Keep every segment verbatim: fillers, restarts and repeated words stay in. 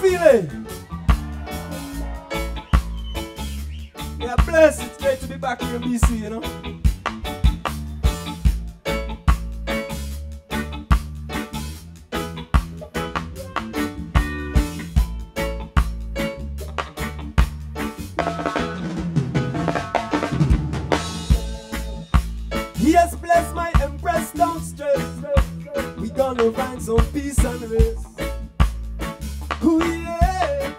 feeling? Yeah, bless. It's great to be back here in B C, you know. Yes, bless my empress, don't stress. We gonna find some peace and rest. Ooh, yeah.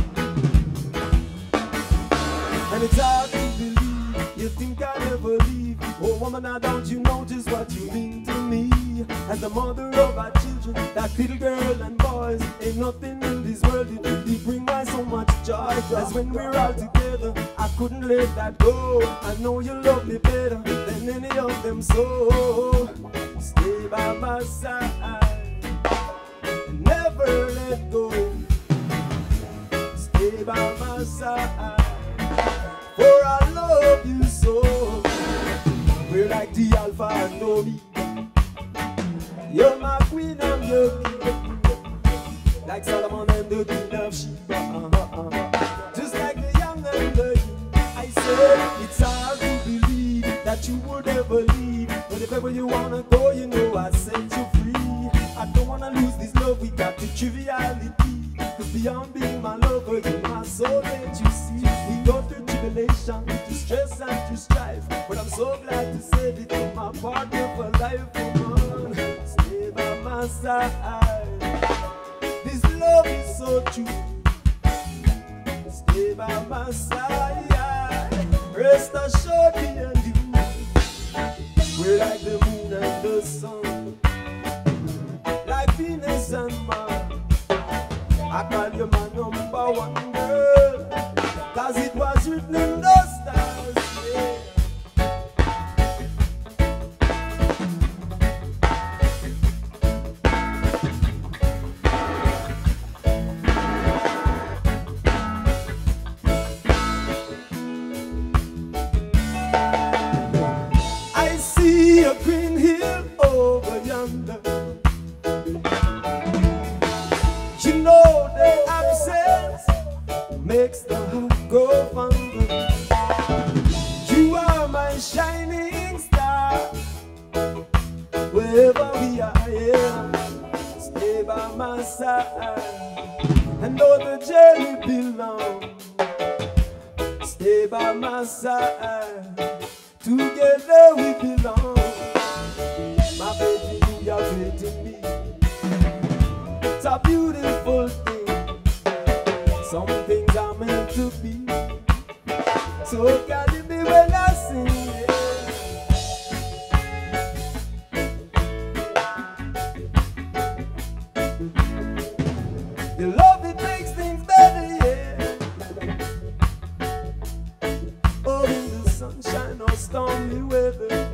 And it's hard to believe you think I'll never leave. Oh woman, now don't you know just what you mean to me? As the mother of our children, that little girl and boys, ain't nothing in this world that really bring us so much joy. As when we're all together, I couldn't let that go. I know you love me better than any of them, so stay by my side and never let go. Stay by my side, for I love you so. We're like the Alpha and Omega. You're my queen, I'm your king. Like Solomon and the queen of Sheba. uh-huh, uh-huh. Just like the young and the young. I said it's hard to believe that you would ever leave, but if ever you wanna go, you know I set you free. I don't wanna lose this love, we got the triviality. Cause beyond being my lover, you're my soul that you see. We go through tribulation, to stress and to strife, but I'm so glad to say that you're my partner for life, woman. Stay by my side. This love is so true. Stay by my side. Rest assured, me and you, we're like the moon and the sun, like Venus and Mars. I call you my number one girl, cause it was written in the stars, yeah. I see a green hill over yonder. You know the absence makes the heart go fonder. You are my shining star. Wherever we are, yeah. Stay by my side. And though the journey be long, stay by my side. Together we belong. My baby, you're baby me. It's a beautiful thing. Some things are meant to be. So carry me when I sing, yeah. Your love, it makes things better, yeah. Oh, in the sunshine or stormy weather,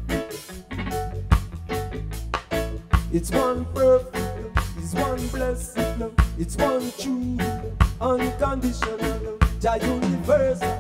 it's one perfect love, it's one blessed love, it's one true, unconditional love, Jah universal.